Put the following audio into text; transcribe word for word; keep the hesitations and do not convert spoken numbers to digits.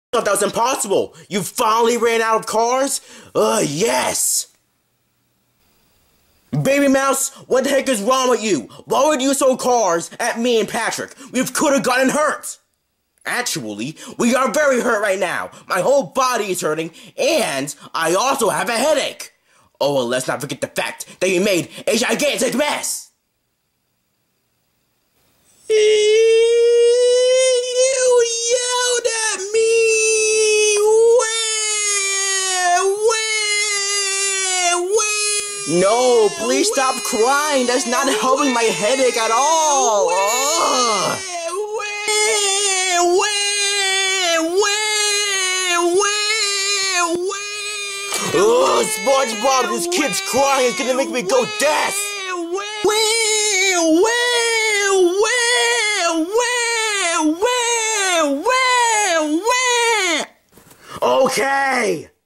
thought that was impossible. You finally ran out of cars? Uh, yes. Baby Mouse, what the heck is wrong with you? Why would you throw cars at me and Patrick? We could have gotten hurt. Actually, we are very hurt right now. My whole body is hurting, and I also have a headache. Oh, and let's not forget the fact that you made a gigantic mess. You yelled at me. Where, where, where? No, please stop crying. That's not helping my headache at all. Ugh. Oh, SpongeBob, this kid's crying. It's gonna make me go deaf. Okay.